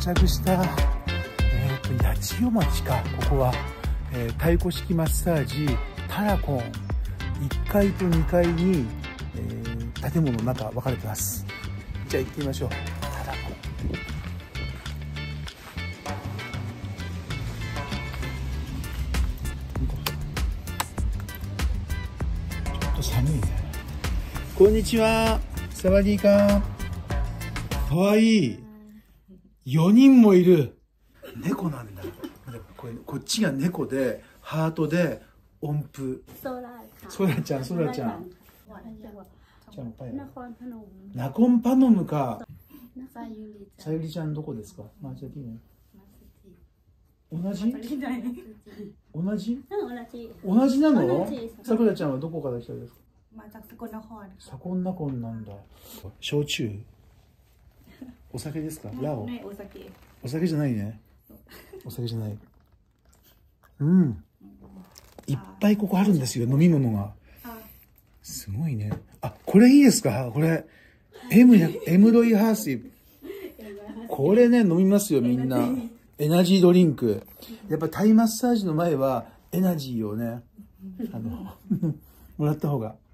着した、八千代町か。ここは、太鼓式マッサージタラコン1階と2階に、建物の中分かれてます。じゃあ行ってみましょう。タラコン。ちょっと寒いね。こんにちは。サワディーカー。かわいい。4人もいる。猫なんだ。こっちが猫で、ハートで、音符。ソラちゃん、ソラちゃん。ナコンパノムか。さゆりちゃんどこですか？同じ？同じなの？さくらちゃんはどこから来たんですか？サコンナコンなんだ。焼酎？お酒ですか？ラオ？お酒じゃないね。お酒じゃない。うん。いっぱいここあるんですよ、飲み物が。すごいね。あ、これいいですか？これ。エムロイハースイ。これね、飲みますよ、みんな。エナジードリンク。やっぱタイマッサージの前は、エナジーをね、もらった方が。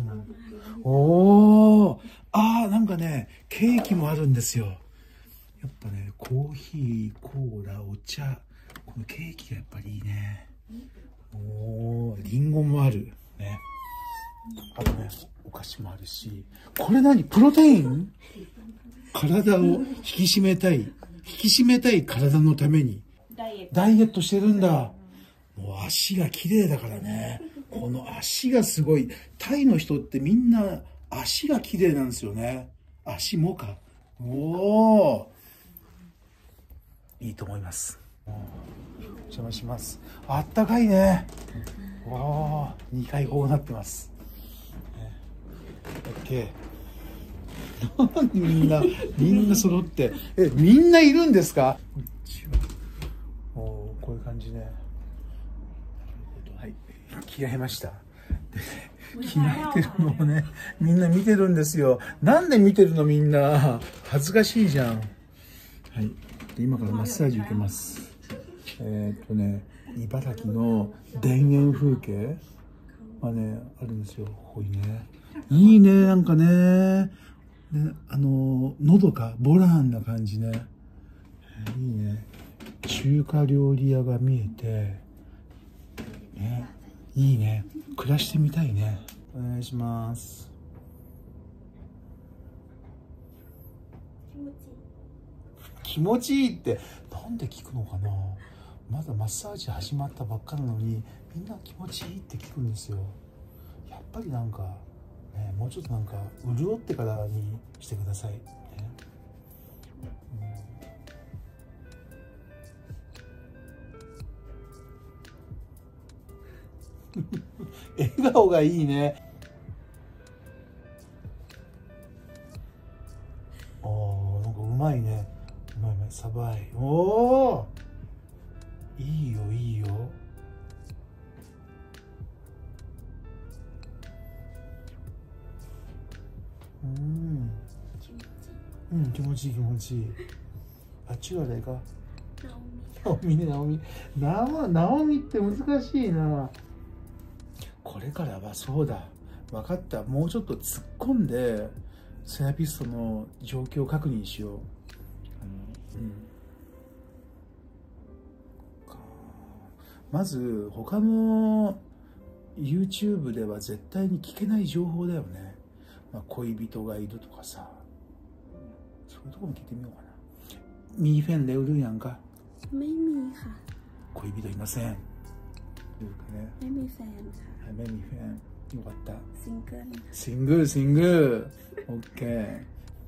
おー。なんかね、ケーキもあるんですよ。やっぱね、コーヒー、コーラ、お茶。このケーキがやっぱりいいね。おー、リンゴもある。ね。あとね、お菓子もあるし。これ何？プロテイン？体を引き締めたい体のために。ダイエットしてるんだ。もう足が綺麗だからね。この足がすごい。タイの人ってみんな足が綺麗なんですよね。足もか。おー。いいと思います。お邪魔します。あったかいね。おー、2階こうなってます。OK。みんな揃って。みんないるんですか？こういう感じね。はい。着替えました。で、着替えてるのをね、みんな見てるんですよ。なんで見てるのみんな。恥ずかしいじゃん。はい。で、今からマッサージ受けます。茨城の田園風景がね、あるんですよ。ここにね。いいね、なんかね。ね、のどか、ボランな感じね。いいね。中華料理屋が見えて、ね、いいね。暮らしてみたいね。お願いします。気持ちいいって、なんで聞くのかな。まだマッサージ始まったばっかなのに、みんな気持ちいいって聞くんですよ。やっぱりなんか、ね、もうちょっとなんか潤ってからにしてください、ね。笑顔がいいね。なんかうまいね。うまいサバイ。いいよいいよ。気持ちいい気持ちいい。あっちは誰か？ナオミね、ナオミ。ナオミって難しいな。これからはそうだ。分かった。もうちょっと突っ込んで、セラピストの状況確認しよう。まず、他の YouTube では絶対に聞けない情報だよね。恋人がいるとかさ。そういうとこも聞いてみようかな。มีแฟนเร็วหรือยังคะไม่มีค่ะ恋人いません。ไม่มีแฟนค่ะไม่มีแฟนよかった。シングル。オッケー。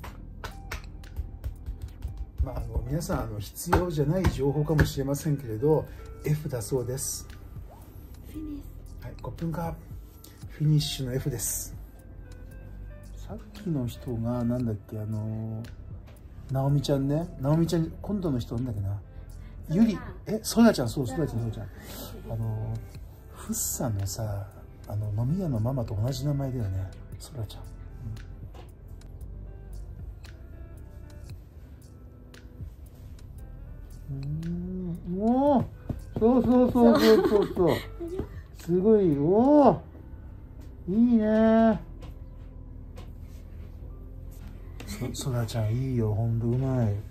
皆さん必要じゃない情報かもしれませんけれど、F だそうです。はい、5分間フィニッシュの F です。さっきの人がなんだっけ、ナオミちゃんね。ナオミちゃん、今度の人なんだっけな。ゆり、ソラちゃん、そう、ソラちゃん。フッサンのさ、飲み屋のママと同じ名前だよね。ソラちゃん。 もうそうそうそうそうそうそうすごい。おおいいね。そらちゃんいいよ、ほんとうまい。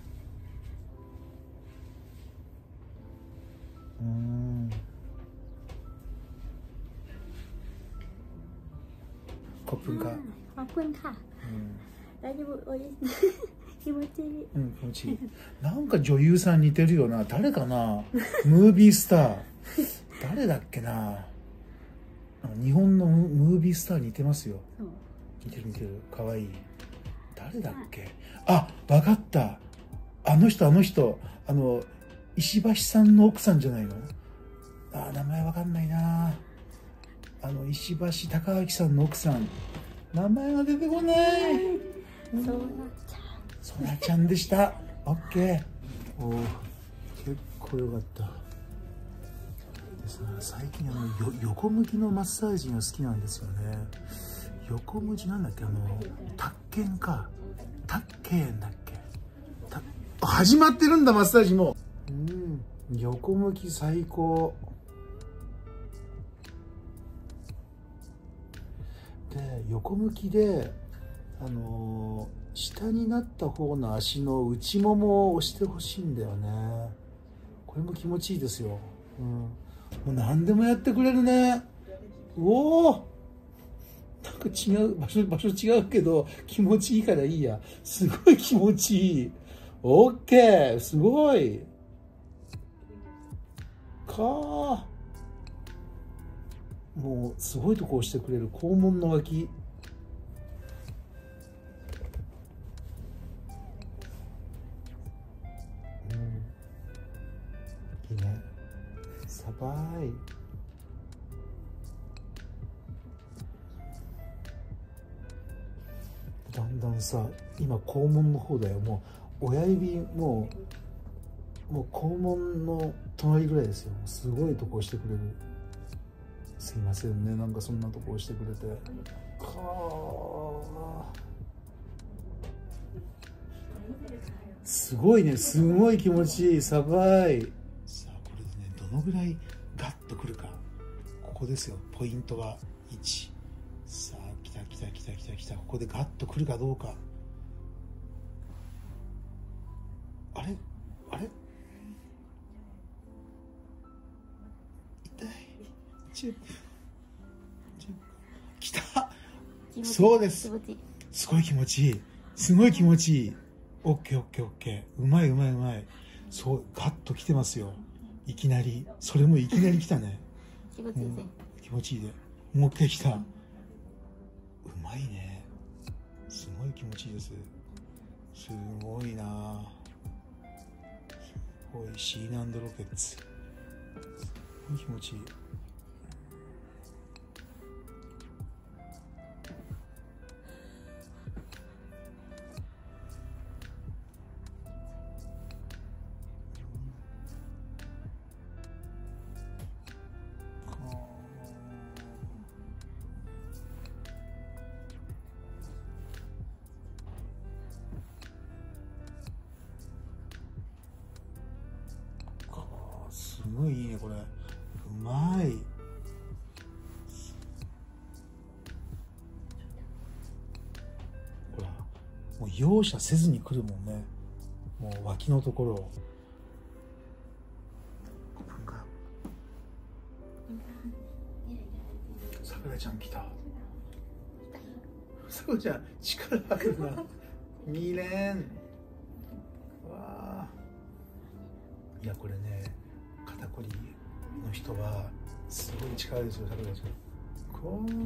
ขอบคุณค่ะขอบคุณค่ะ大丈夫おい気持ちいい。 気持ちいい。なんか女優さん似てるよな。誰かな。ムービースター誰だっけな。日本のムービースター似てますよ。似てる似てる。かわいい。誰だっけ。あ、わかった。あの人石橋さんの奥さんじゃないの。名前わかんないな。石橋貴明さんの奥さん、名前が出てこない。そらちゃんでした。オッケー。おー、結構よかったですね。最近横向きのマッサージが好きなんですよね。横向きなんだっけ、タッケンか、タッケンだっけ。始まってるんだ、マッサージも。横向き最高で、横向きで下になった方の足の内ももを押してほしいんだよね。これも気持ちいいですよ。もう何でもやってくれるね。おお、なんか違う場所違うけど気持ちいいからいいや。すごい気持ちいい。オッケー、すごいか。もうすごいとこ押してくれる。肛門の脇。いいね。さばい。だんだんさ、今肛門の方だよ。もう親指もう肛門の隣ぐらいですよ。すごいとこ押してくれる。すいませんね、なんかそんなとこ押してくれて。すごいね、すごい気持ちいい。さばい。さあ、これでね、どのぐらいガッとくるか。ここですよ、ポイントは1。さあ、来た来た来た来た来た。ここでガッとくるかどうか。あれあれ、痛い。来た。そうです。すごい気持ちいい。すごい気持ちいい。オッケーオッケーオッケー。うまいうまいうまい。そう、ガッと来てますよ。いきなり。それもいきなり来たね。 気持ちいいね。 気持ちいいで。もう一回来た。うまいね。すごい気持ちいいです。すごいな。すごい。シーナンドロケッツ。すごい気持ちいい。すごいいいね、これ。うまい。ほら、もう容赦せずに来るもんね。もう脇のところを。さくらちゃん来た。さくらちゃん力あるな。2連。わあ。いや、これね、肩こりの人はすごい力ですよ、さくらちゃん。こう。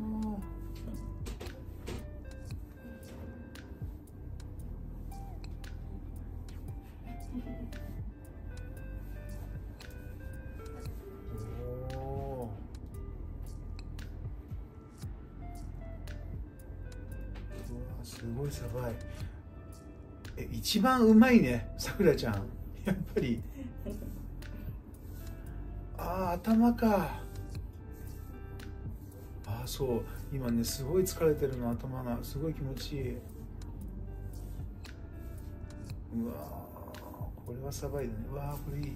すごいさばい。一番うまいね、さくらちゃん。やっぱり。頭か。そう。今ね、すごい疲れてるの、頭が。すごい気持ちいい。うわー、ここれはさばいだね。わあ、これいい。はい。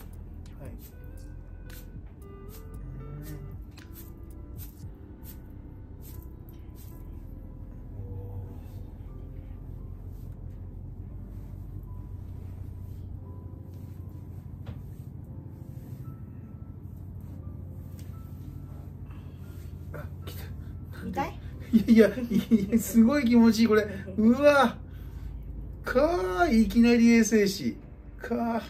あ、来た。 痛い？ いや、すごい気持ちいい、これ。うわかー、いきなり衛生士。かー。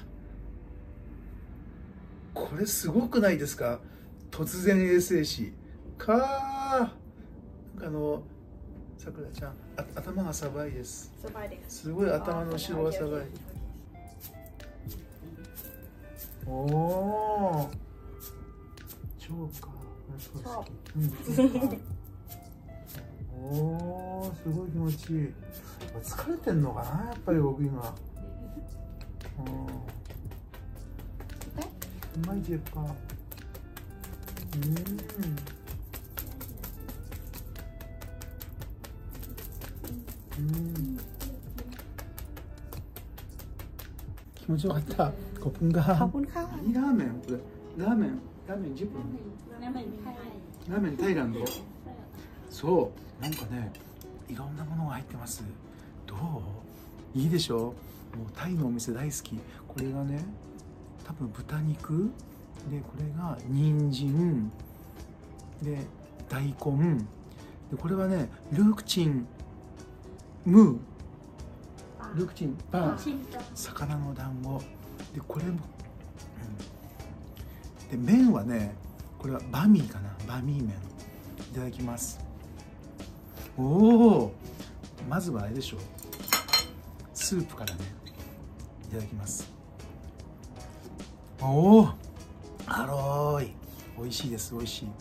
これすごくないですか？突然衛生士。かー。さくらちゃん、頭がさばいです。 さばいです。 すごい頭の後ろがさばい。おお。超か。おお、すごい気持ちいい。疲れてんのかな、やっぱり僕今。うまいジェッパー。気持ちよかった。コップが。 ขอบคุณค่ะ。 何ラーメン？これラーメン10分。 ラーメンタイ。 ラーメンタイランド。そう、なんかね、いろんなものが入ってます。どう？いいでしょ？もうタイのお店大好き。これがね、多分豚肉で、これが人参で大根で、これはねルークチンムー、ルークチンパン、魚の団子で、これも、で麺はね、これはバミーかな、バミー麺。いただきます。おお、まずはあれでしょう、スープからね、いただきます。おお、アローい、美味しいです、美味しい。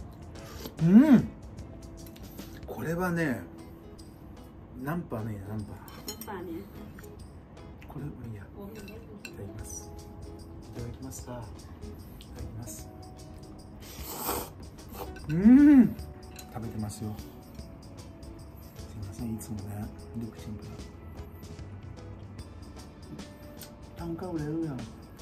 これはね、ナンパーね、ナンパーね、これもいいや。いただきます。いただきますか。いただきます。食べてますよ。すいません、いつもね、ルクチンから。単価売れるやん。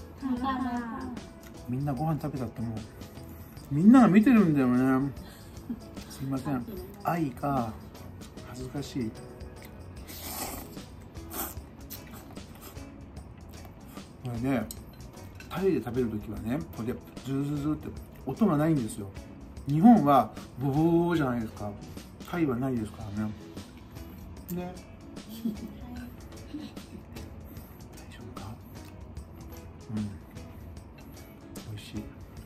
みんなご飯食べたってもう、みんなが見てるんだよね。すいません。愛か、恥ずかしい。これね、タイで食べるときはね、これでズルズルズルって音がないんですよ。日本はボボボボじゃないですか。タイはないですからね。ね。大丈夫か？美味しい。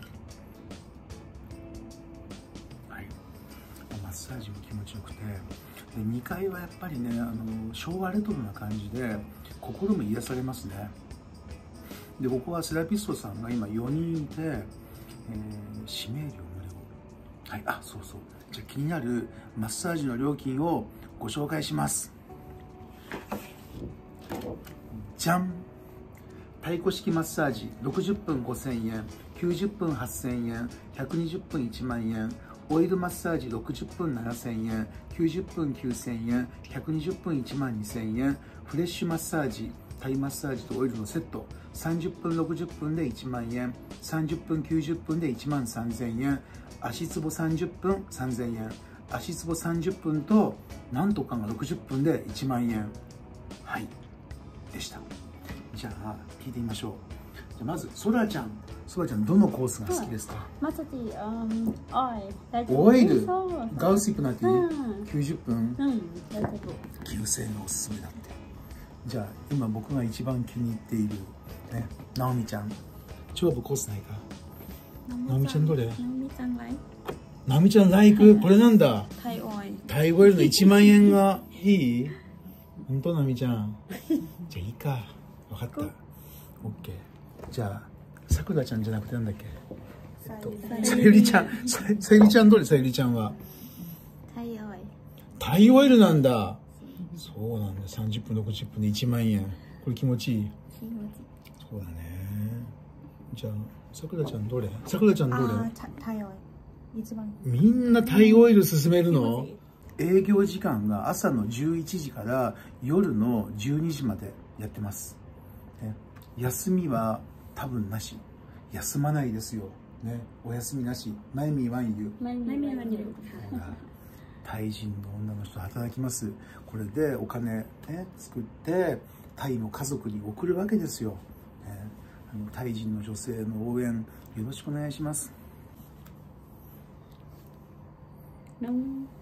はい。マッサージも気持ちよくて、で2階はやっぱりね、昭和レトロな感じで心も癒されますね。で、ここはセラピストさんが今4人いて、指名料無料。はい、あ、そうそう。じゃあ気になるマッサージの料金をご紹介します。じゃん。太鼓式マッサージ60分5000円、90分8000円、120分1万円、オイルマッサージ60分7000円、90分9000円、120分1万2000円、フレッシュマッサージ、タイマッサージとオイルのセット、30分60分で1万円、30分90分で1万3000円、足つぼ30分3000円、足つぼ30分となんとかが60分で1万円。はい、でした。じゃあ聞いてみましょう。じゃあまずソラちゃん、どのコースが好きですか？ マッサージ、 オイル、ガウシップなんて90分、 大丈夫。 9000円がおすすめだって。じゃあ今僕が一番気に入っているね、ナオミちゃん、超部コースないか？ナオミちゃんどれ？ナオミちゃんライク、これなんだ？タイオイルの1万円がいい？本当ナオミちゃん。じゃあいいか。分かった。オッケー。じゃあさくらちゃんじゃなくてなんだっけ？さゆりちゃん。さゆりちゃんどれ？さゆりちゃんは。タイオイルなんだ。そうなんだ。30分60分で1万円。これ気持ちいい？そうだね。じゃあさくらちゃんどれ？タイオイル一番。みんなタイオイル勧めるの？営業時間が朝の11時から夜の12時までやってます。ね、 休みは多分なし。休まないですよ。ね、お休みなし。マイミーワンユー。 ไม่มีวันหยุดค่ะタイ人の女の人働きます。これでお金、ね、作ってタイの家族に送るわけですよ。ね、タイ人の女性の応援よろしくお願いします。 น้อง